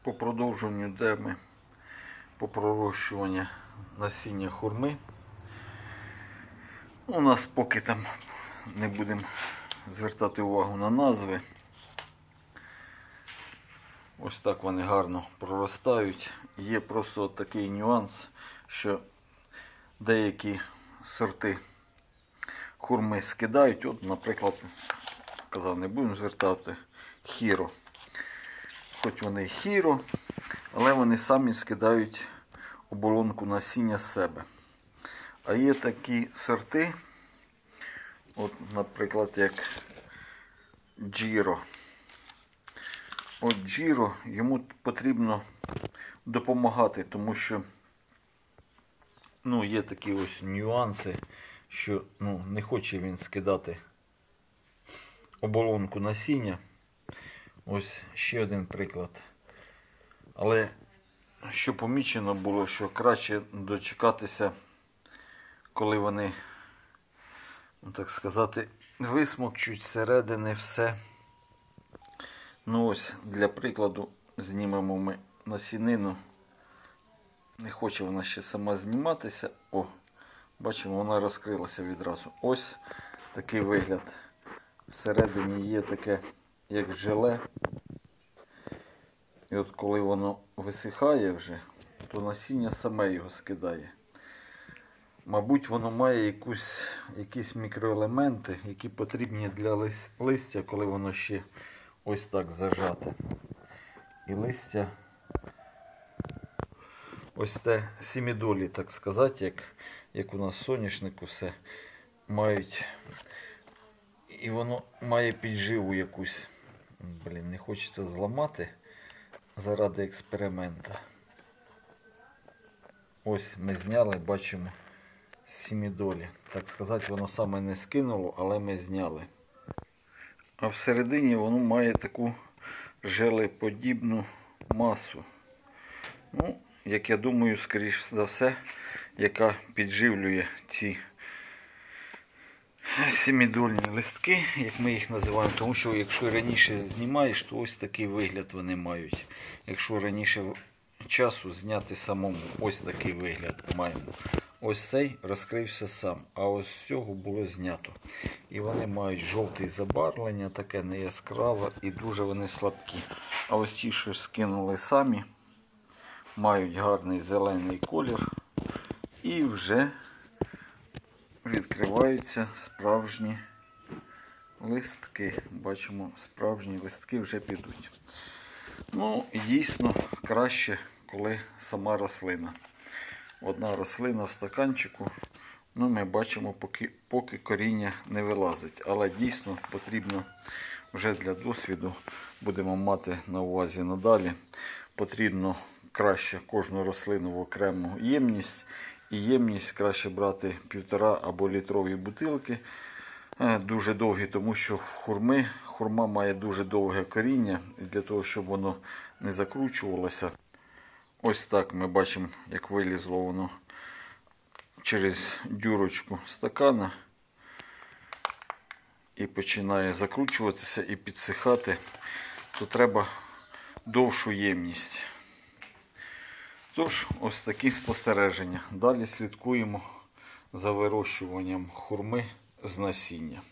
По продовженню теми по пророщуванню насіння хурми. У нас поки там не будемо звертати увагу на назви. Ось так вони гарно проростають. Є просто такий нюанс, що деякі сорти хурми скидають. От, наприклад, казав, не будемо звертати хіро. Хоч вони хіро, але вони самі скидають оболонку насіння з себе. А є такі сорти, от, наприклад, як Джіро. От Джіро, йому потрібно допомагати, тому що є такі ось нюанси, що не хоче він скидати оболонку насіння. Ось ще один приклад. Але що помічено було, що краще дочекатися, коли вони, так сказати, висмокчуть зсередини все. Ось, для прикладу, знімемо ми насінину. Не хоче вона ще сама зніматися. О, бачимо, вона розкрилася відразу. Ось такий вигляд. Всередині є таке, як желе. І от коли воно висихає вже, то насіння саме його скидає. Мабуть, воно має якісь мікроелементи, які потрібні для листя, коли воно ще ось так зажате. І листя, ось те сімідолі, так сказати, як у нас соняшнику все, мають. І воно має підживу якусь. Не хочеться зламати заради експеримента. Ось ми зняли, бачимо, сімідолі. Так сказати, воно саме не скинуло, але ми зняли. А всередині воно має таку желеподібну масу. Як я думаю, скоріш за все, яка підживлює ці сімідольні листки, як ми їх називаємо. Тому що якщо раніше знімаєш, то ось такий вигляд вони мають. Якщо раніше часу зняти самому, ось такий вигляд маємо. Ось цей розкрився сам, а ось з цього було знято. І вони мають жовте забарвлення, таке неяскраве, і дуже вони слабкі. А ось ті, що скинули самі, мають гарний зелений колір і вже відкриваються справжні листки. Бачимо, справжні листки вже підуть. І дійсно краще, коли сама рослина. Одна рослина в стаканчику, ми бачимо, поки коріння не вилазить. Але дійсно потрібно вже для досвіду, будемо мати на увазі надалі, потрібно краще кожну рослину в окрему ємність. І ємність краще брати 1,5 або літрові бутилки, дуже довгі, тому що хурма має дуже довге коріння, і для того, щоб воно не закручувалося. Ось так ми бачимо, як вилізло воно через дюрочку стакана і починає закручуватися і підсихати, то треба довшу ємність. Тож, ось такі спостереження. Далі слідкуємо за вирощуванням хурми з насіння.